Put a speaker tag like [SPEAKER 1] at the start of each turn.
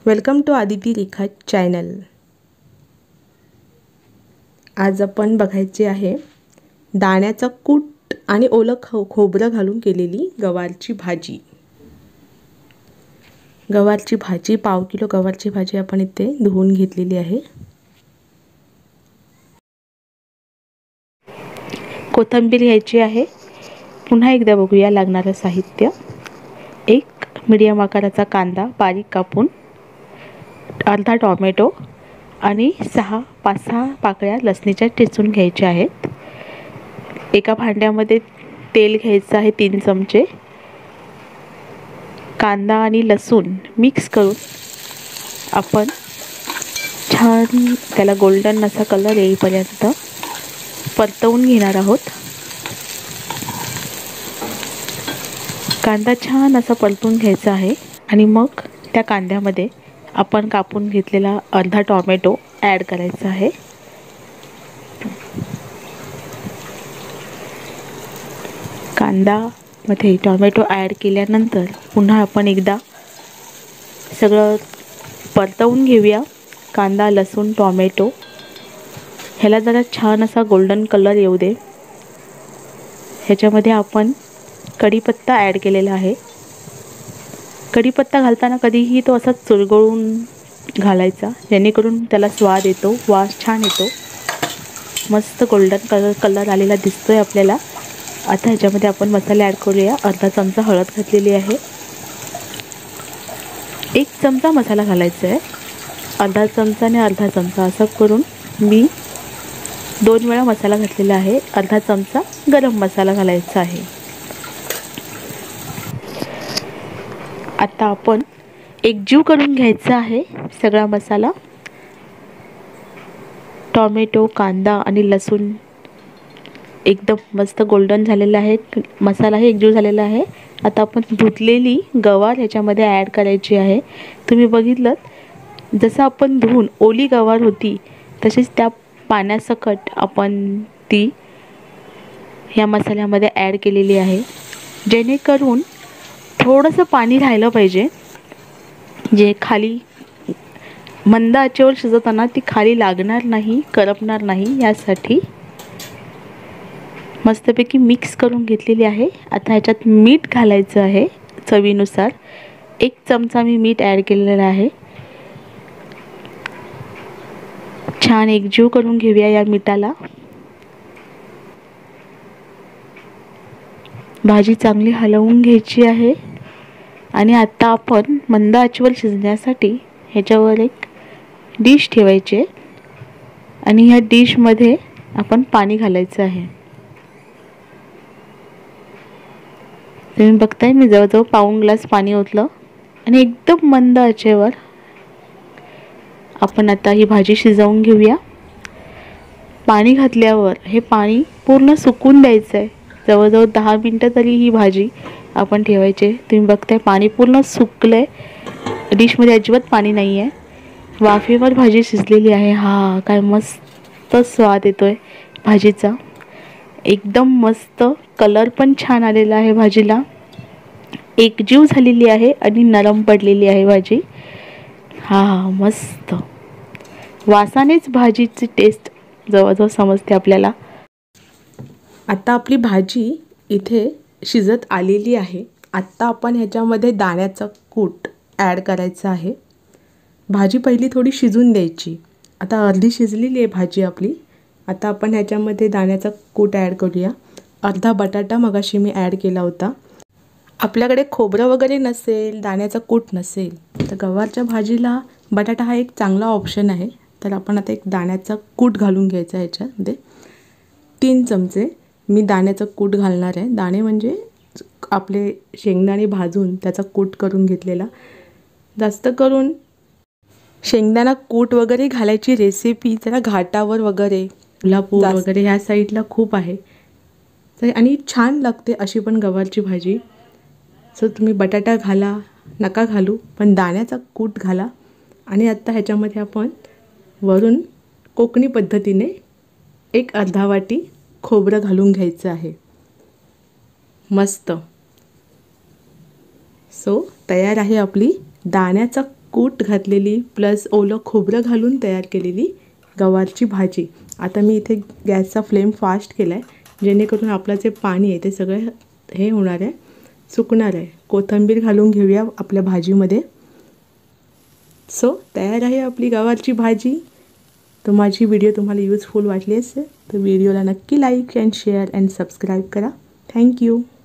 [SPEAKER 1] Welcome to Aditi Rekha channel. आज आपण बघायचे आहे दाण्याचा कूट आणि ओलं खोबरं घालून केलेली गवारची भाजी। गवारची भाजी पाव किलो गवारची भाजी आपण इथे धुवून घेतलेली आहे। कोथिंबीर घ्यायची आहे। पुन्हा एकदा बघूया लागणारे साहित्य। एक मीडियम आकाराचा कांदा बारीक कापून, अर्धा टोमॅटो आणि 5-6 पाकळ्या लसणीच्या ठेचून घ्यायच्या आहेत। एका भांड्यामध्ये तेल घ्यायचं आहे 3 चमचे। कांदा आणि लसूण मिक्स करून आपण छान त्याला गोल्डन असा कलर येईपर्यंत परतवून घेणार आहोत। कांदा छान असा परतून घ्यायचा आहे आणि मग त्या कांद्यामध्ये आपण कापून घेतलेला अर्धा टोमॅटो ॲड करायचा आहे। कांदामध्ये टोमॅटो ॲड केल्यानंतर पुन्हा आपण एकदा सगळं परतवून घेऊया। कांदा, लसूण, टोमॅटो ह्याला जरा छान असा गोल्डन कलर येऊ दे। ह्याच्यामध्ये आपण कढीपत्ता ॲड केलेला आहे। कढीपत्ता घालताना कधीही तो असा चुरगळून घालायचा, जेणेकरून त्याला स्वाद येतो, वास छान येतो। मस्त गोल्डन कलर आलेला दिसतोय आपल्याला। आता ह्याच्यामध्ये आपण मसाले ॲड करूया। अर्धा चमचा हळद घातलेली आहे। 1 चमचा मसाला घालायचा आहे। अर्धा चमचा आणि अर्धा चमचा असं करून मी 2 वेळा मसाला घातलेला आहे। अर्धा चमचा गरम मसाला घालायचा आहे। आता आपण एकजीव करून घ्यायचा आहे सगळा मसाला। टोमॅटो, कांदा आणि लसूण एकदम मस्त गोल्डन झालेला आहे। मसालाही एकजीव झालेला आहे। आता आपण धुतलेली गवार ह्याच्यामध्ये ॲड करायची आहे। तुम्ही बघितलं जसं आपण धुवून ओली गवार होती तशीच त्या पाण्यासकट आपण ती ह्या मसाल्यामध्ये ॲड केलेली आहे, जेणेकरून थोडंसं पाणी राहिलं पाहिजे, जे खाली मंद आचेवर शिजवताना ती खाली लागणार नाही, करपणार नाही यासाठी मस्तपैकी मिक्स करून घेतलेली आहे। आता ह्याच्यात मीठ घालायचं आहे चवीनुसार। 1 चमचा मी मीठ ॲड केलेला आहे। छान एकजीव करून घेऊया या मिठाला। भाजी चांगली हलवून घ्यायची आहे आणि आता आपण मंद आचेवर शिजण्यासाठी ह्याच्यावर एक डिश ठेवायची आणि ह्या डिशमध्ये आपण पाणी घालायचं आहे। तुम्ही बघताय मी जवळजवळ पाऊण ग्लास पाणी ओतलं आणि एकदम मंद आचेवर आपण आता ही भाजी शिजवून घेऊया। पाणी घातल्यावर हे पाणी पूर्ण सुकून द्यायचं आहे। जवळजवळ 10 मिनिटं तरी ही भाजी आपण ठेवायची। तुम्ही बघताय पाणी पूर्ण सुकलंय, डिशमध्ये अजिबात पाणी नाही आहे। वाफेवर भाजी शिजलेली आहे। हा काय मस्त स्वाद येतोय भाजीचा। एकदम मस्त कलर पण छान आलेला आहे भाजीला। एकजीव झालेली आहे आणि नरम पडलेली आहे भाजी। हा मस्त वासानेच भाजीची टेस्ट जवळजवळ समजते आपल्याला। आता आपली भाजी इथे शिजत आलेली आहे। आता आपण ह्याच्यामध्ये दाण्याचा कूट ॲड करायचा आहे। भाजी पहिली थोडी शिजून द्यायची। आता अर्धी शिजलेली आहे भाजी आपली। आता आपण ह्याच्यामध्ये दाण्याचा कूट ॲड करूया। अर्धा बटाटा मगाशी मी ॲड केला होता। आपल्याकडे खोबरं वगैरे नसेल, दाण्याचा कूट नसेल, तर गवारच्या भाजीला बटाटा हा एक चांगला ऑप्शन आहे। तर आपण आता एक दाण्याचा कूट घालून घ्यायचा ह्याच्यामध्ये। 3 चमचे मी दाण्याचा कूट घालणार आहे। दाणे म्हणजे आपले शेंगदाणे भाजून त्याचा कूट करून घेतलेला। जास्त करून शेंगदाणा कूट वगैरे घालायची रेसिपी जरा घाटावर वगैरे, कोल्हापूर वगैरे ह्या साईडला खूप आहे तर आणि छान लागते अशी पण गवारची भाजी। सो तुम्ही बटाटा घाला, नका घालू, पण दाण्याचा कूट घाला। आणि आता ह्याच्यामध्ये आपण वरून कोकणी पद्धतीने एक अर्धा वाटी खोबरं घालून घ्यायचं आहे। मस्त। सो तयार आहे आपली दाण्याचा
[SPEAKER 2] कूट घातलेली प्लस ओलं खोबरं घालून तयार केलेली गवारची भाजी. आता मी इथे गॅसचा फ्लेम फास्ट केला आहे जेणेकरून आपलं जे पाणी आहे ते सगळं हे होणार आहे, सुकणार आहे. कोथिंबीर घालून घेऊया आपल्या भाजीमध्ये. सो तयार आहे आपली गवारची भाजी. तर माझी व्हिडिओ तुम्हाला युजफुल वाटली असेल तर व्हिडिओला नक्की like and share and subscribe करा. थँक्यू.